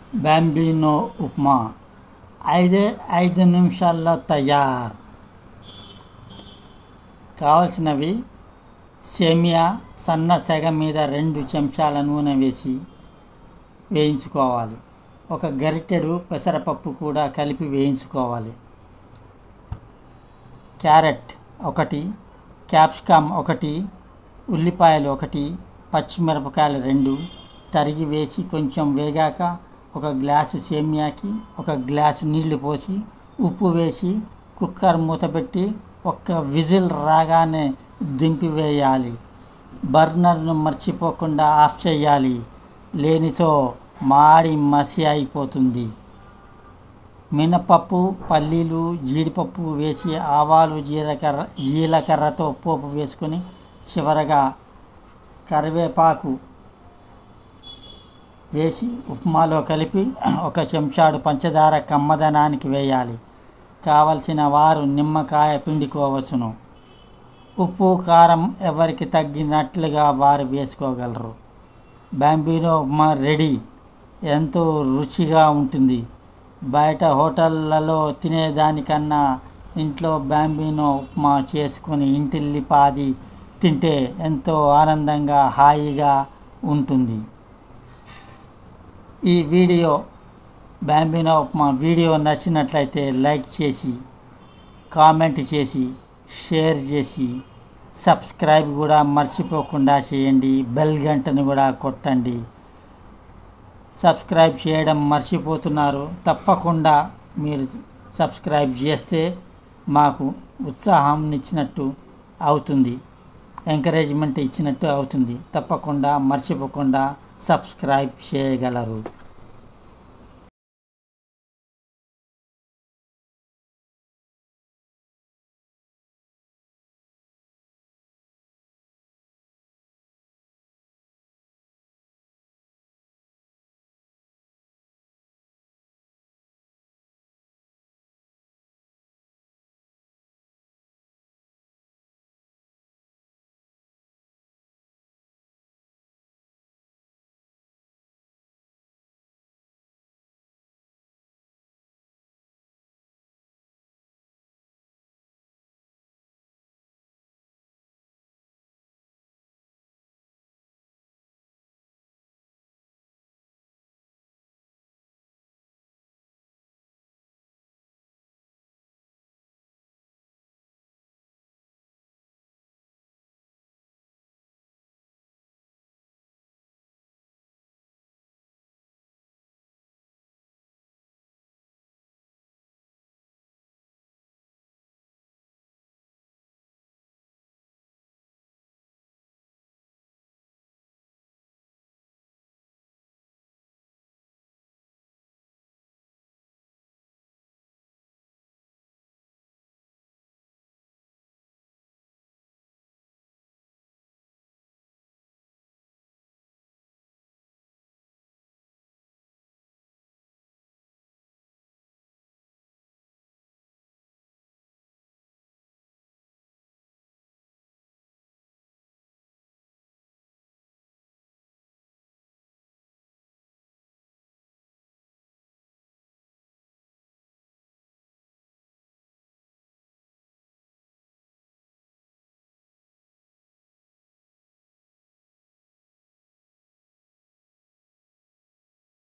Bambino upma 5 నిమిషాల్లో తయారు. కావలసినవి: సేమియా సన్న సెగ మీద 2 చెంచాల నూనె వేసి వేయించుకోవాలి. 1 గరిటెడు పెసరపప్పు కూడా కలిపి వేయించుకోవాలి. క్యారెట్ 1, క్యాప్సికమ్ 1, ఉల్లిపాయలు 1, పచ్చిమిరపకాయలు 2 తరిగి వేసి కొంచెం వేగాక 1 గ్లాసు సేమియాకి 1 గ్లాసు నీళ్లు పోసి ఉప్పు వేసి కుక్కర్ మూతపెట్టి 1 విజిల్ రాగానే దింపివేయాలి. బర్నర్ను మర్చిపోకుండా ఆఫ్ చేయాలి, లేనిచో మాడి మసి అయిపోతుంది. మినపప్పు, పల్లీలు, జీడిపప్పు వేసి ఆవాలు, జీలకర్రతో పోపు వేసుకొని చివరగా కరివేపాకు వేసి ఉప్మాలో కలిపి 1 చెంచాడు పంచదార కమ్మదనానికి వేయాలి. కావలసిన వారు నిమ్మకాయ పిండుకోవచ్చును. ఉప్పు కారం ఎవరికి తగ్గినట్లుగా వారు వేసుకోగలరు. Bambino upma ready. ఎంతో రుచిగా ఉంటుంది. బయట హోటళ్లలో తినేదానికన్నా ఇంట్లో బాంబినో ఉప్మా చేసుకుని ఇంటిల్లిపాది తింటే ఎంతో ఆనందంగా హాయిగా ఉంటుంది. ఈ బాంబినో ఉప్మా వీడియో నచ్చినట్లయితే లైక్ చేసి, కామెంట్ చేసి, షేర్ చేసి, సబ్స్క్రైబ్ కూడా మర్చిపోకుండా చేయండి. బెల్ గంటను కూడా కొట్టండి. సబ్స్క్రైబ్ చేయడం మర్చిపోతున్నారు. తప్పకుండా మీరు సబ్స్క్రైబ్ చేస్తే మాకు ఉత్సాహం ఇచ్చినట్టు అవుతుంది, ఎంకరేజ్మెంట్ ఇచ్చినట్టు అవుతుంది. తప్పకుండా మర్చిపోకుండా సబ్స్క్రైబ్ చేయగలరు.